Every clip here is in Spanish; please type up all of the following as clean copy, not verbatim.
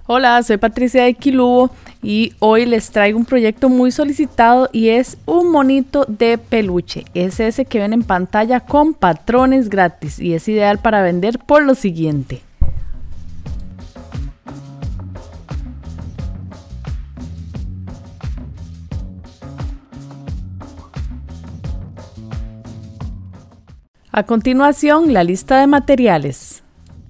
Hola, soy Patricia de Quilubo y hoy les traigo un proyecto muy solicitado y es un monito de peluche. Es ese que ven en pantalla con patrones gratis y es ideal para vender por lo siguiente. A continuación, la lista de materiales.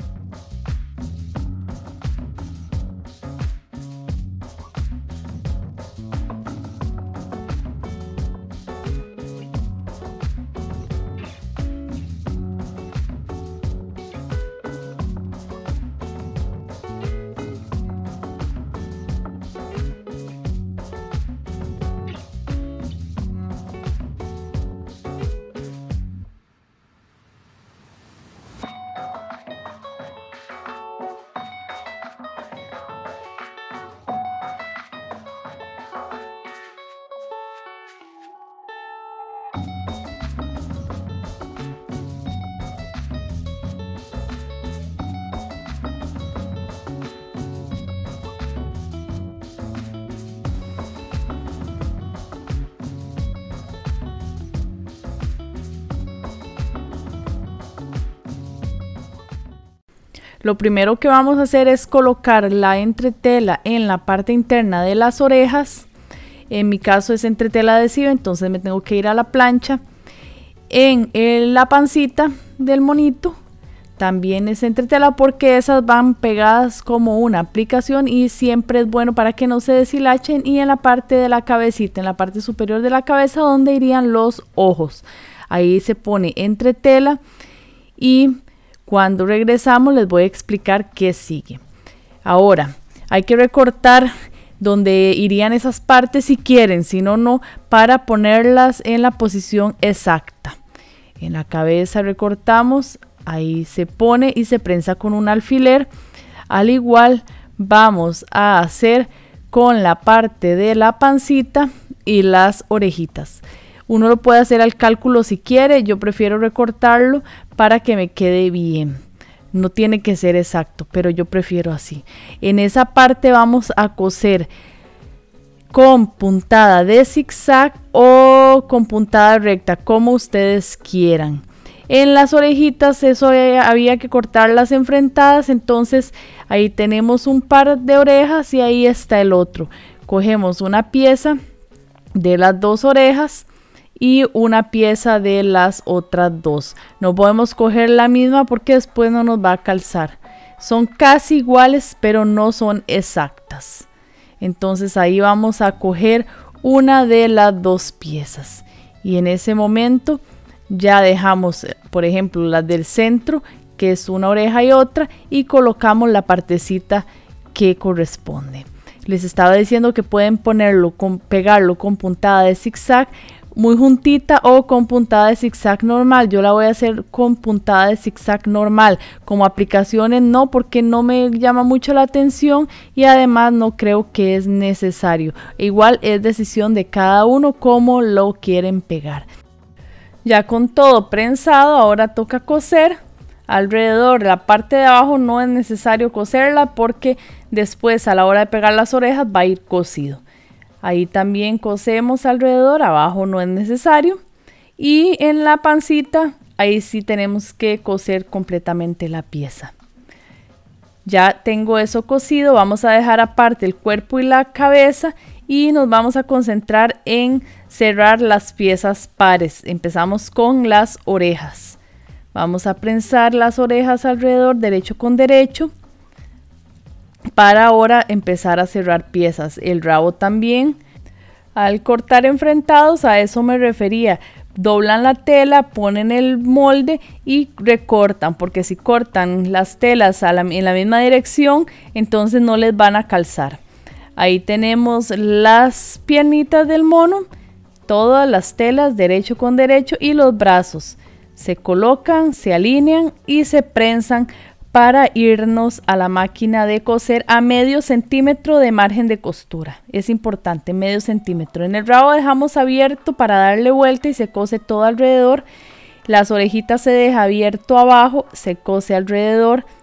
Lo primero que vamos a hacer es colocar la entretela en la parte interna de las orejas. En mi caso es entretela adhesiva, entonces me tengo que ir a la plancha. En la pancita del monito también es entretela porque esas van pegadas como una aplicación y siempre es bueno para que no se deshilachen. Y en la parte de la cabecita, en la parte superior de la cabeza donde irían los ojos, ahí se pone entretela y cuando regresamos les voy a explicar qué sigue. Ahora hay que recortar donde irían esas partes si quieren, si no, no, para ponerlas en la posición exacta. En la cabeza recortamos, ahí se pone y se prensa con un alfiler. Al igual vamos a hacer con la parte de la pancita y las orejitas. Uno lo puede hacer al cálculo si quiere, yo prefiero recortarlo para que me quede bien. No tiene que ser exacto, pero yo prefiero así. En esa parte vamos a coser con puntada de zigzag o con puntada recta, como ustedes quieran. En las orejitas eso había que cortarlas enfrentadas, entonces ahí tenemos un par de orejas y ahí está el otro. Cogemos una pieza de las dos orejas y una pieza de las otras dos. No podemos coger la misma porque después no nos va a calzar. Son casi iguales, pero no son exactas. Entonces ahí vamos a coger una de las dos piezas. Y en ese momento ya dejamos, por ejemplo, las del centro, que es una oreja y otra, y colocamos la partecita que corresponde. Les estaba diciendo que pueden pegarlo con puntada de zigzag muy juntita o con puntada de zigzag normal. Yo la voy a hacer con puntada de zigzag normal. Como aplicaciones no, porque no me llama mucho la atención y además no creo que es necesario. Igual es decisión de cada uno cómo lo quieren pegar. Ya con todo prensado, ahora toca coser alrededor. La parte de abajo no es necesario coserla porque después a la hora de pegar las orejas va a ir cosido. Ahí también cosemos alrededor, abajo no es necesario. Y en la pancita, ahí sí tenemos que coser completamente la pieza. Ya tengo eso cosido, vamos a dejar aparte el cuerpo y la cabeza y nos vamos a concentrar en cerrar las piezas pares. Empezamos con las orejas. Vamos a prensar las orejas alrededor, derecho con derecho, para ahora empezar a cerrar piezas. El rabo también. Al cortar enfrentados, a eso me refería. Doblan la tela, ponen el molde y recortan, porque si cortan las telas en la misma dirección, entonces no les van a calzar. Ahí tenemos las piernitas del mono, todas las telas derecho con derecho y los brazos. Se colocan, se alinean y se prensan para irnos a la máquina de coser a medio centímetro de margen de costura. Es importante, medio centímetro. En el rabo dejamos abierto para darle vuelta y se cose todo alrededor. Las orejitas se deja abierto abajo, se cose alrededor,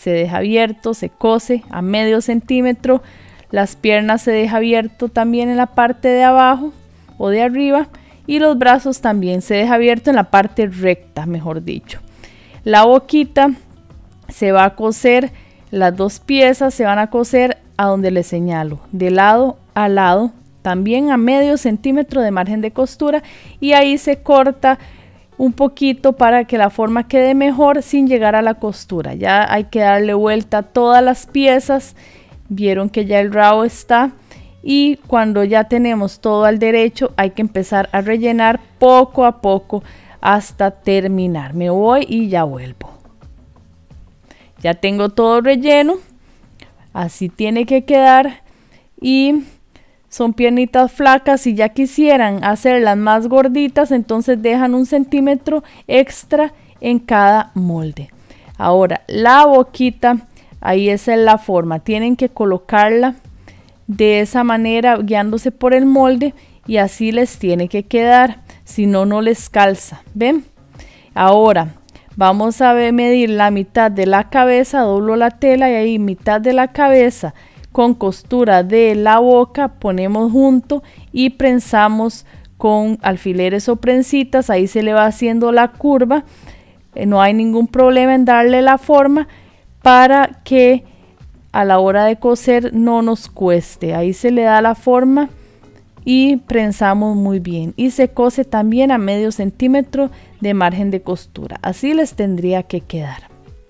se deja abierto, se cose a medio centímetro. Las piernas se deja abierto también en la parte de abajo o de arriba, y los brazos también se deja abierto en la parte recta, mejor dicho. La boquita se va a coser, las dos piezas se van a coser a donde les señalo, de lado a lado, también a medio centímetro de margen de costura, y ahí se corta un poquito para que la forma quede mejor sin llegar a la costura. Ya hay que darle vuelta a todas las piezas. Vieron que ya el rabo está, y cuando ya tenemos todo al derecho hay que empezar a rellenar poco a poco hasta terminar. Me voy y ya vuelvo. Ya tengo todo relleno, así tiene que quedar, y son piernitas flacas. Si ya quisieran hacerlas más gorditas, entonces dejan 1 centímetro extra en cada molde. Ahora la boquita, ahí esa es la forma, tienen que colocarla de esa manera guiándose por el molde, y así les tiene que quedar, si no, no les calza. ¿Ven? Ahora vamos a medir la mitad de la cabeza, doblo la tela y ahí mitad de la cabeza con costura de la boca ponemos junto y prensamos con alfileres o prensitas. Ahí se le va haciendo la curva, no hay ningún problema en darle la forma para que a la hora de coser no nos cueste. Ahí se le da la forma y prensamos muy bien, y se cose también a medio centímetro de margen de costura. Así les tendría que quedar.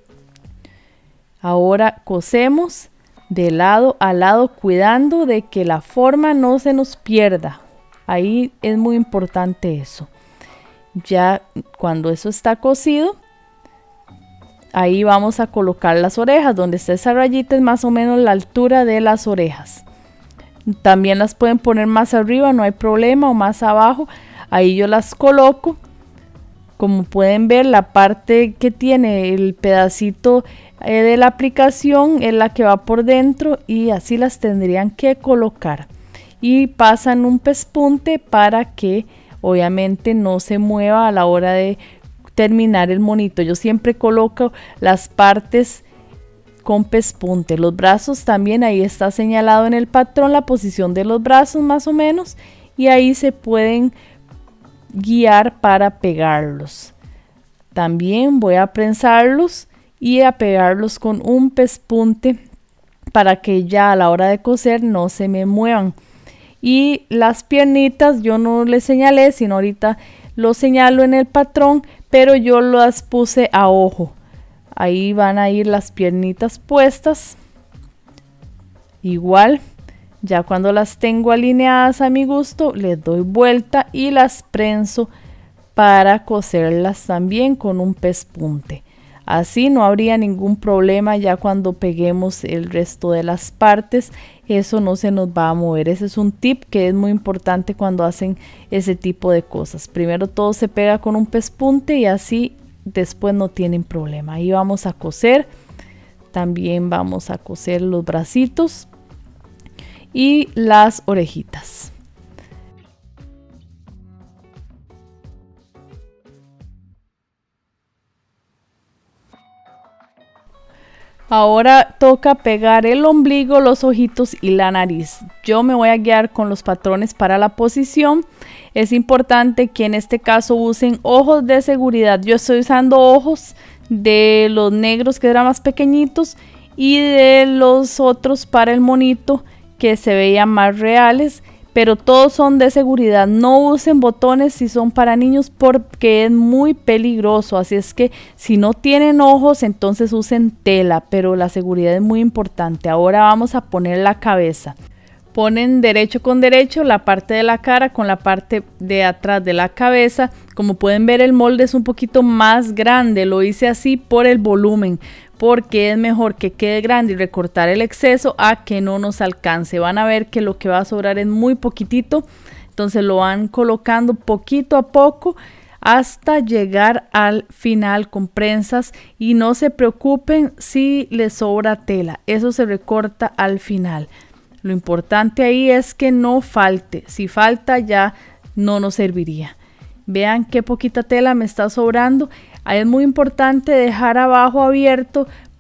Ahora cosemos de lado a lado, cuidando de que la forma no se nos pierda. Ahí es muy importante eso. Ya cuando eso está cosido, ahí vamos a colocar las orejas. Donde está esa rayita es más o menos la altura de las orejas. También las pueden poner más arriba, no hay problema, o más abajo. Ahí yo las coloco. Como pueden ver, la parte que tiene el pedacito de la aplicación es la que va por dentro, y así las tendrían que colocar. Y pasan un pespunte para que obviamente no se mueva a la hora de terminar el monito. Yo siempre coloco las partes con pespunte. Los brazos también, ahí está señalado en el patrón la posición de los brazos más o menos, y ahí se pueden guiar para pegarlos. También voy a prensarlos y a pegarlos con un pespunte para que ya a la hora de coser no se me muevan. Y las piernitas yo no les señalé, sino ahorita lo señalo en el patrón, pero yo las puse a ojo. Ahí van a ir las piernitas puestas. Igual, ya cuando las tengo alineadas a mi gusto, les doy vuelta y las prenso para coserlas también con un pespunte. Así no habría ningún problema ya cuando peguemos el resto de las partes. Eso no se nos va a mover. Ese es un tip que es muy importante cuando hacen ese tipo de cosas. Primero todo se pega con un pespunte y así después no tienen problema. Ahí vamos a coser. También vamos a coser los bracitos y las orejitas. Ahora toca pegar el ombligo, los ojitos y la nariz. Yo me voy a guiar con los patrones para la posición. Es importante que en este caso usen ojos de seguridad. Yo estoy usando ojos de los negros que eran más pequeñitos y de los otros para el monito que se veían más reales, pero todos son de seguridad. No usen botones si son para niños porque es muy peligroso. Así es que si no tienen ojos, entonces usen tela, pero la seguridad es muy importante. Ahora vamos a poner la cabeza. Ponen derecho con derecho la parte de la cara con la parte de atrás de la cabeza. Como pueden ver, el molde es un poquito más grande. Lo hice así por el volumen, porque es mejor que quede grande y recortar el exceso a que no nos alcance. Van a ver que lo que va a sobrar es muy poquitito, entonces lo van colocando poquito a poco hasta llegar al final con prensas, y no se preocupen si les sobra tela, eso se recorta al final. Lo importante ahí es que no falte. Si falta ya no nos serviría. Vean qué poquita tela me está sobrando. Ahí es muy importante dejar abajo abierto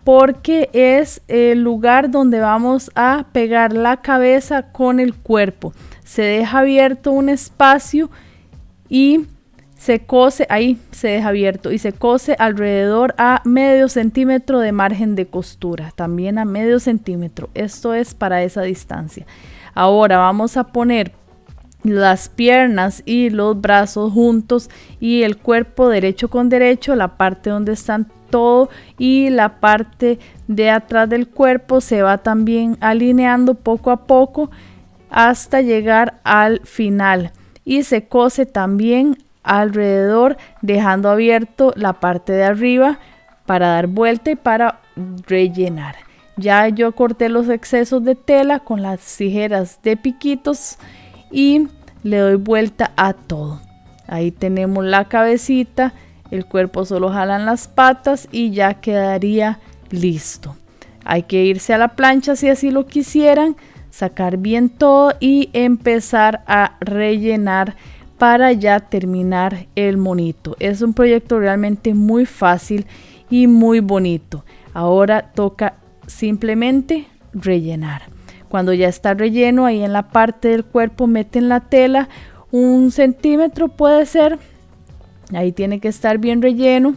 porque es el lugar donde vamos a pegar la cabeza con el cuerpo. Se deja abierto un espacio y se cose, ahí se deja abierto y se cose alrededor a medio centímetro de margen de costura, también a medio centímetro. Esto es para esa distancia. Ahora vamos a poner las piernas y los brazos juntos y el cuerpo derecho con derecho, la parte donde están todo y la parte de atrás del cuerpo se va también alineando poco a poco hasta llegar al final y se cose también alrededor, dejando abierto la parte de arriba para dar vuelta y para rellenar. Ya yo corté los excesos de tela con las tijeras de piquitos y le doy vuelta a todo. Ahí tenemos la cabecita, el cuerpo solo jalan las patas y ya quedaría listo. Hay que irse a la plancha si así lo quisieran, sacar bien todo y empezar a rellenar para ya terminar el monito. Es un proyecto realmente muy fácil y muy bonito. Ahora toca simplemente rellenar. Cuando ya está relleno, ahí en la parte del cuerpo meten la tela, 1 centímetro puede ser. Ahí tiene que estar bien relleno.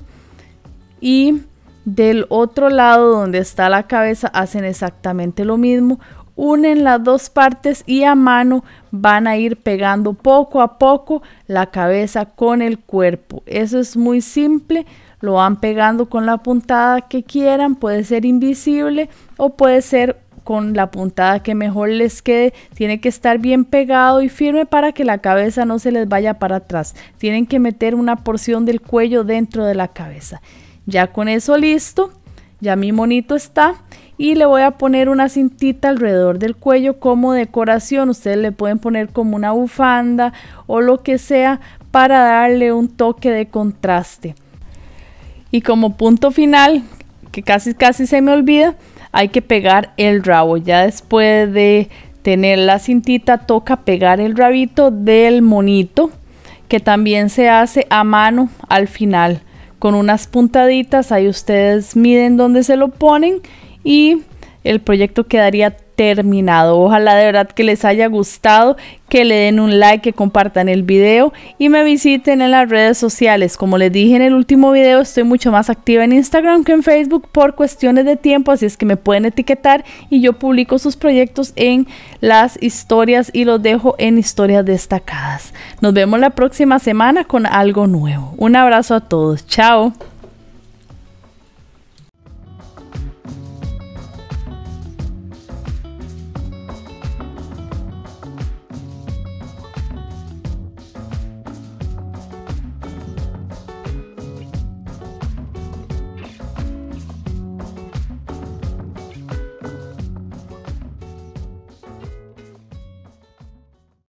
Y del otro lado donde está la cabeza hacen exactamente lo mismo. Unen las dos partes y a mano van a ir pegando poco a poco la cabeza con el cuerpo. Eso es muy simple. Lo van pegando con la puntada que quieran. Puede ser invisible o puede ser con la puntada que mejor les quede. Tiene que estar bien pegado y firme para que la cabeza no se les vaya para atrás. Tienen que meter una porción del cuello dentro de la cabeza. Ya con eso listo, ya mi monito está y le voy a poner una cintita alrededor del cuello como decoración. Ustedes le pueden poner como una bufanda o lo que sea para darle un toque de contraste. Y como punto final, que casi se me olvida, hay que pegar el rabo. Ya después de tener la cintita toca pegar el rabito del monito, que también se hace a mano al final con unas puntaditas. Ahí ustedes miden dónde se lo ponen y el proyecto quedaría terminado. Ojalá de verdad que les haya gustado, que le den un like, que compartan el video y me visiten en las redes sociales. Como les dije en el último video, estoy mucho más activa en Instagram que en Facebook por cuestiones de tiempo, así es que me pueden etiquetar y yo publico sus proyectos en las historias y los dejo en historias destacadas. Nos vemos la próxima semana con algo nuevo. Un abrazo a todos. Chao.